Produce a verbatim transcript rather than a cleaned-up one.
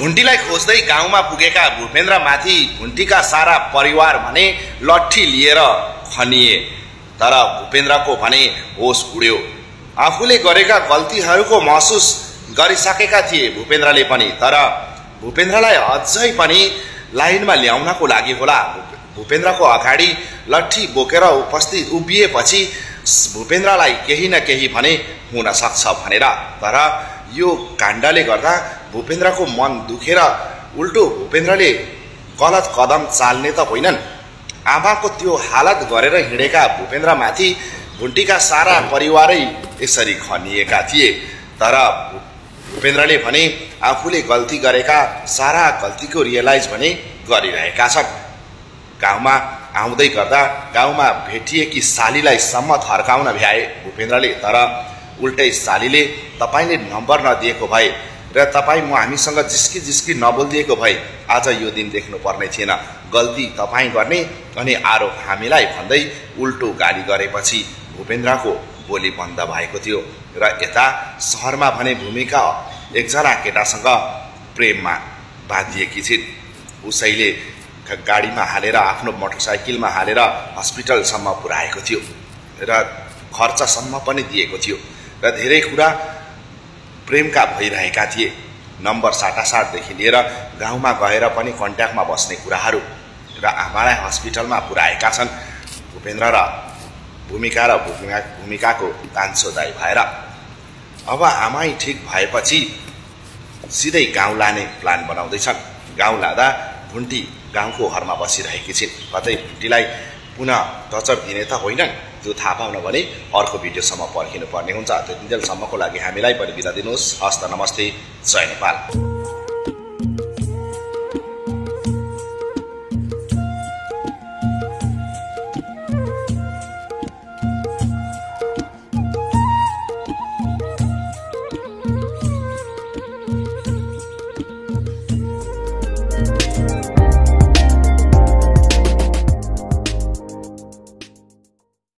भुन्टीलाई खोज्दै गाउँमा पुगेका भूपेन्द्रमाथि भुन्टीका सारा परिवार भने लट्ठी लिएर खनिए। तर भूपेन्द्रको भने होस उड्यो। आफूले गरेका गल्तीहरूको महसुस गरिसकेका थिए भूपेन्द्रले पनि। तर भूपेन्द्रलाई अझै पनि लाइनमा ल्याउनको लागि होला भूपेन्द्रको अगाडि लट्ठी बोकेर उपस्थित उभिएपछि भूपेन्द्रलाई केही न केही भने हुन सक्छ भनेर। तर यो काण्डले गर्दा भूपेन्द्रको मन दुखेर उल्टो भूपेन्द्रले गलत कदम चाल्ने त होइनन्, आमाको त्यो हालत गरेर हिँडेका भूपेन्द्रमाथि भुन्टीका सारा परिवारै यसरी खनिएका थिए। तर भूपेन्द्रले भने आफूले गल्ती गरेका सारा गल्तीको रियलाइज भने गरिरहेका छन्। गाउँमा आउँदै गर्दा गाउँमा भेटिएकी सालीलाई सम्म थर्काउन भ्याए भूपेन्द्रले। तर उल्टै सालीले तपाईले नम्बर नदिएको भए र तपाईँ म हामीसँग जिस्की जिस्की नबोलिदिएको भए आज यो दिन देख्नु पर्ने थिएन। गल्ती तपाईँ गर्ने अनि आरोप हामीलाई भन्दै उल्टो गाली गरेपछि भूपेन्द्रको बोली बन्द भएको थियो। र यता सहरमा भने भूमिका एकजना केटासँग प्रेममा बाँधिएकी छिन्। उसैले गाडीमा हालेर आफ्नो मोटरसाइकलमा हालेर हस्पिटलसम्म पुर्याएको थियो र खर्चसम्म पनि दिएको थियो र धेरै कुरा प्रेमका भइरहेका थिए। नम्बर साटासाटदेखि लिएर गाउँमा गएर पनि कन्ट्याक्टमा बस्ने कुराहरू र आमालाई हस्पिटलमा पुर्याएका छन् भूपेन्द्र र भूमिका र भूमिका भूमिकाको कान्छोदाइ भएर। अब आमै ठिक भएपछि सिधै गाउँ लाने प्लान बनाउँदैछन्। गाउँ लाँदा भुन्टी गाउँको घरमा बसिरहेकी छिन्। कतै भुन्टीलाई पुनः टचर दिने त होइनन्, त्यो थाहा पाउन भने अर्को भिडियोसम्म पर्खिनु पर्ने हुन्छ। त्यतिन्जेलसम्मको लागि हामीलाई पनि बिदा दिनुहोस्। हस्त नमस्ते, जय नेपाल।